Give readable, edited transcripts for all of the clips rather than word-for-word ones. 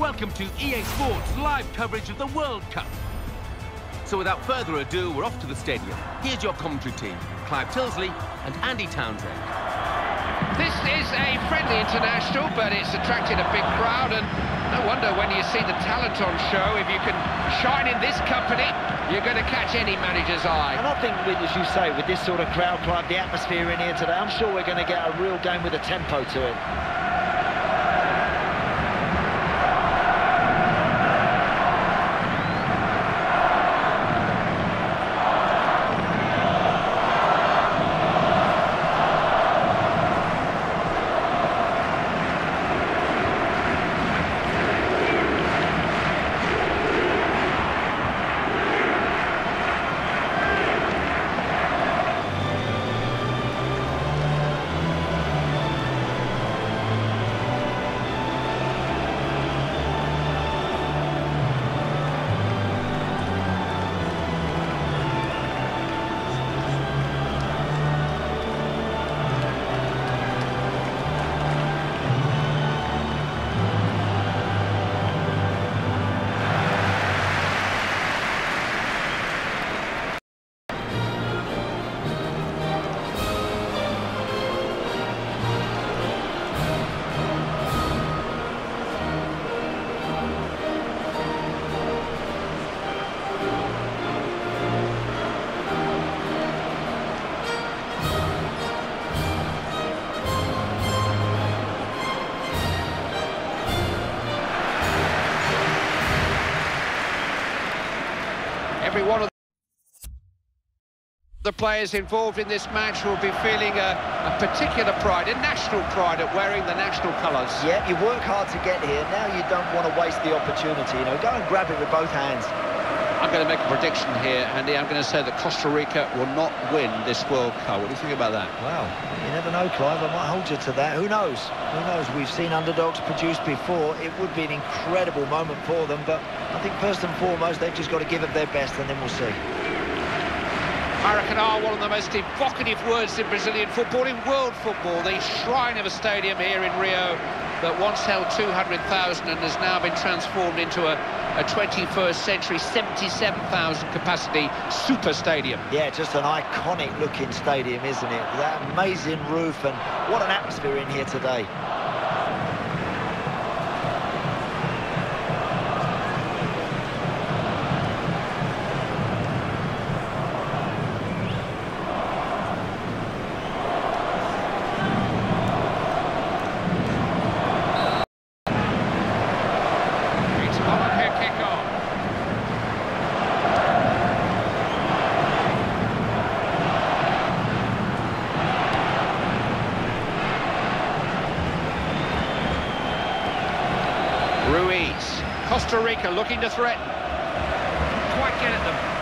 welcome to EA Sports live coverage of the World Cup. So without further ado, we're off to the stadium. Here's your commentary team, Clive Tilsley and Andy Townsend. This is a friendly international, but it's attracted a big crowd, and no wonder when you see the talent on show, if you can shine in this company, you're going to catch any manager's eye. And I think, as you say, with this sort of crowd, Clive, the atmosphere in here today, I'm sure we're going to get a real game with a tempo to it. Every one of the players involved in this match will be feeling a particular pride, a national pride at wearing the national colours. Yeah, you work hard to get here. Now you don't want to waste the opportunity. You know, go and grab it with both hands. I'm going to make a prediction here, Andy. I'm going to say that Costa Rica will not win this World Cup. What do you think about that? Well, you never know, Clive. I might hold you to that. Who knows? Who knows? We've seen underdogs produced before. It would be an incredible moment for them, but I think first and foremost, they've just got to give it their best, and then we'll see. Maracanã, one of the most evocative words in Brazilian football, in world football, the shrine of a stadium here in Rio that once held 200,000 and has now been transformed into a 21st century 77,000 capacity super stadium. Yeah, just an iconic looking stadium, isn't it? That amazing roof, and what an atmosphere in here today. Ruiz, Costa Rica looking to threaten. Quite get at them.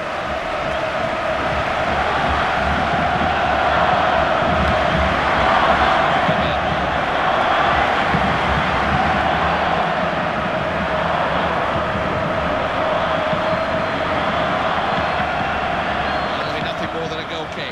That'll be nothing more than a goal kick.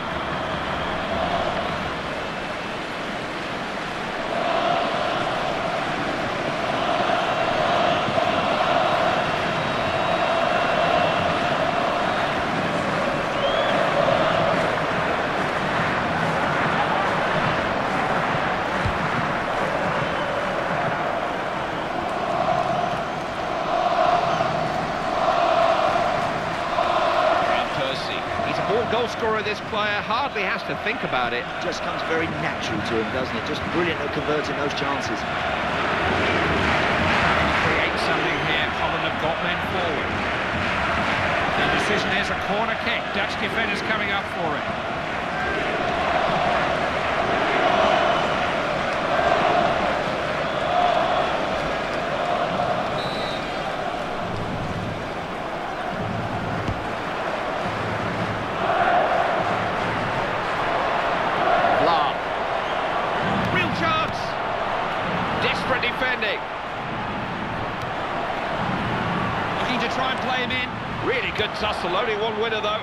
Goal scorer, this player hardly has to think about it. Just comes very natural to him, doesn't it? Just brilliant at converting those chances. Create something here. Holland have got men forward. The decision is a corner kick. Dutch defenders coming up for it. Defending. Looking to try and play him in. Really good tussle, only one winner though.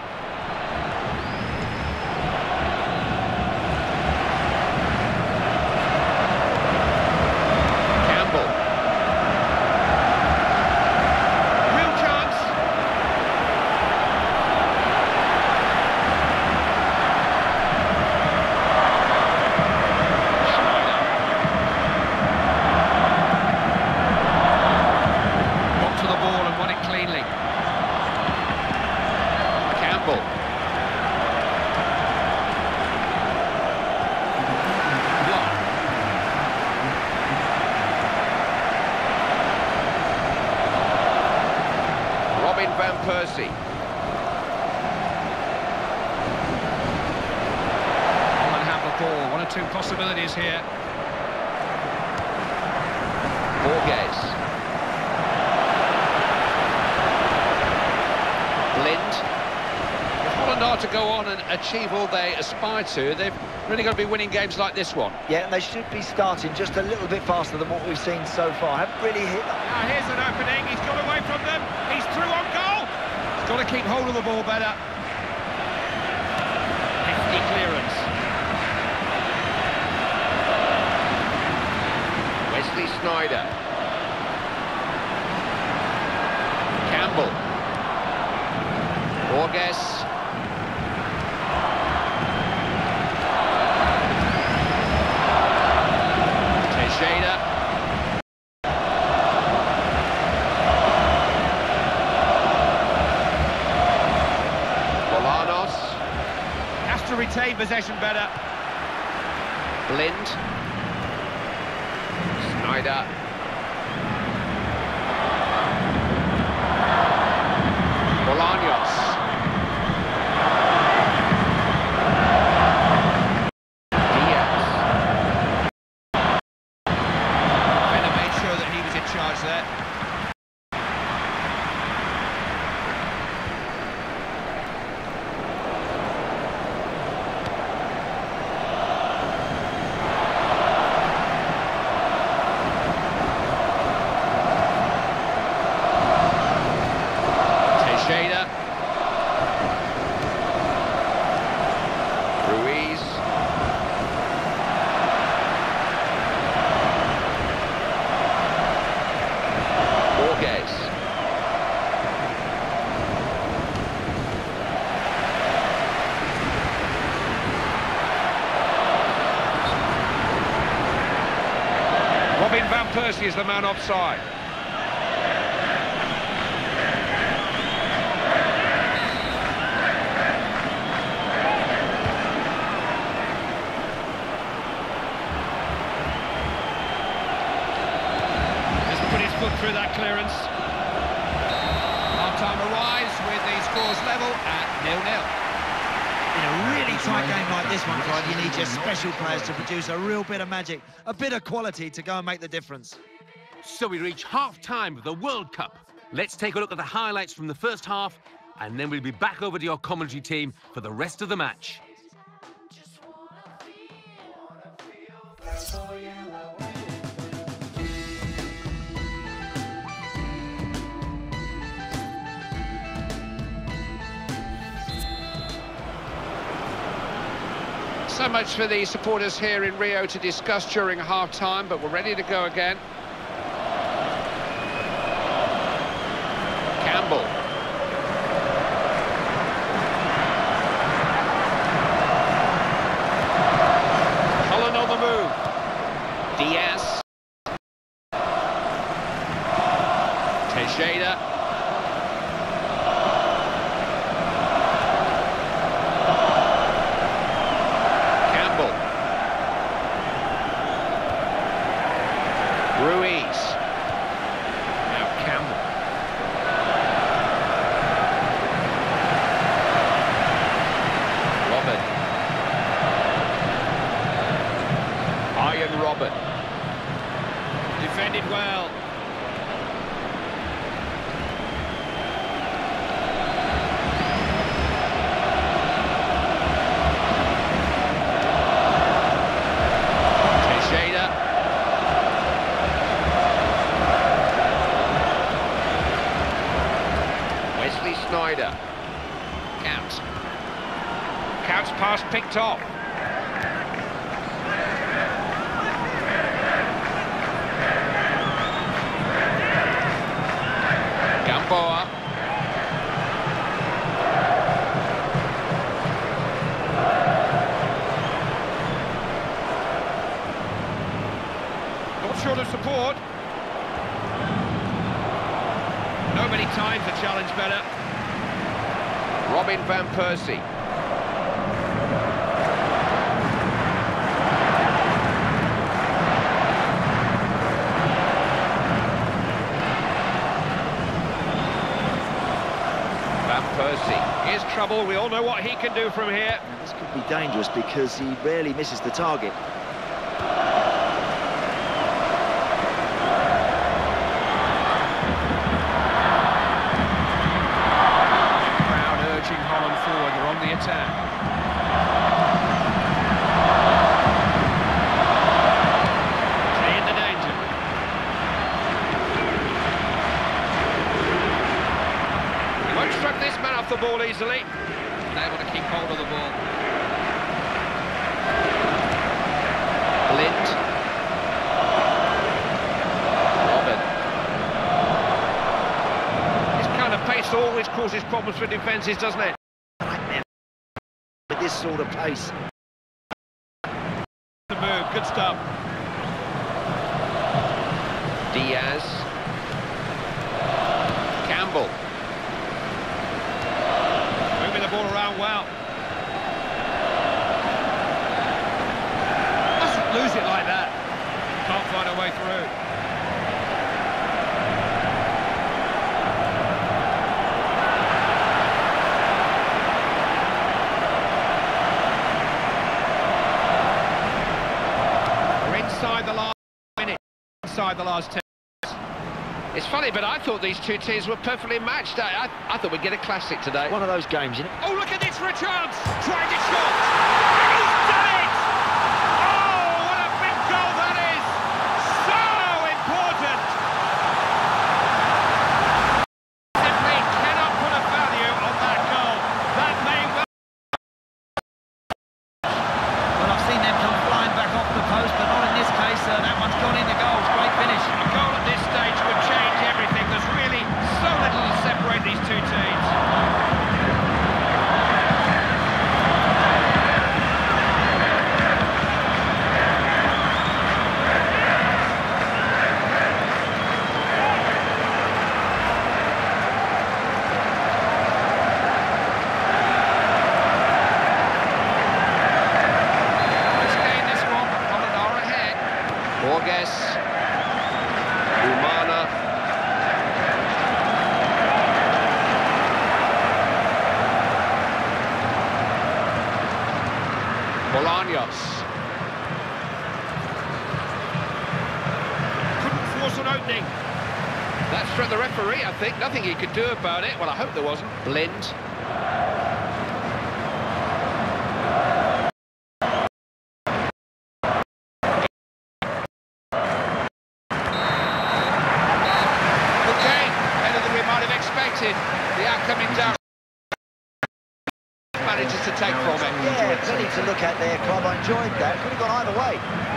Campbell. Robin van Persie. Holland have the ball. One or two possibilities here. Borges. Blind. If Holland are to go on and achieve all they aspire to, they've really got to be winning games like this one. Yeah, and they should be starting just a little bit faster than what we've seen so far. Haven't really hit that. Now here's an opening. He's got away from them. He's through on goal. He's got to keep hold of the ball better. Hefty clearance. Wesley Sneijder. Campbell. Borges. Teixeira. Bolanos. Has to retain possession better. Blind. Sneijder. Bolaños. Diaz. Better made sure that he was in charge there. Teixeira. Ruiz. Borges. Robin van Persie is the man offside. Foot through that clearance. Half-time arrives with the scores level at 0-0. In a really tight game like this one, Clive, you need your special players to produce a real bit of magic, a bit of quality to go and make the difference. So we reach half-time of the World Cup. Let's take a look at the highlights from the first half, and then we'll be back over to your commentary team for the rest of the match. So much for the supporters here in Rio to discuss during half-time, but we're ready to go again. Campbell. Holland on the move. Diaz. Teixeira. Ruiz. Now Campbell. Robin. Arjen Robben. Defended well. Teixeira. Wesley Sneijder. Count. Count's pass picked off. Gamboa. Not short of support. Nobody timed the challenge better. Robin van Persie. Percy. Here's trouble. We all know what he can do from here. This could be dangerous because he rarely misses the target. Crowd urging Holland forward. They're on the attack. Into danger. He won't struck this man off the ball easily. Able to keep hold of the ball. Blind. Robin. This kind of pace always causes problems for defences, doesn't it? With this sort of pace. The move, good stuff. Diaz. Campbell. Moving the ball around well. Mustn't lose it like that. Can't find a way through. We're inside the last minute. Inside the last 10. It's funny, but I thought these two teams were perfectly matched. I thought we'd get a classic today. One of those games, you know. Oh, look at this for a chance! Trying to shot! And he's done it! Oh, what a big goal that is! So important! Simply cannot put a value on that goal. That may well... Well, I've seen them come flying back off the post, but not in this case. That one's gone in the goal. Great finish. A goal at this stage would change everything. There's really so little to separate these two teams. Let's gain this one. Holland are ahead. Borges. Umana. Bolaños. Couldn't force an opening. That struck the referee, I think. Nothing he could do about it. Well, I hope there wasn't. Blind. Okay, better than we might have expected. The outcome in doubt. Manages to take from it. Yeah, plenty to look at there, Clive. I enjoyed that. Could have gone either way.